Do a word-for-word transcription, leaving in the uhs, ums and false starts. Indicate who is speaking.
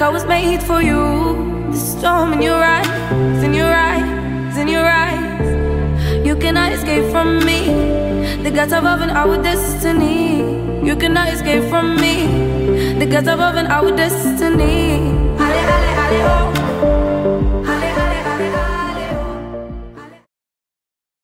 Speaker 1: I was made for you. The storm in your eyes, in your eyes, in your eyes. You cannot escape from me. The gods above and our destiny. You cannot escape from me. The gods above and our destiny. Ale, ale, ale, oh.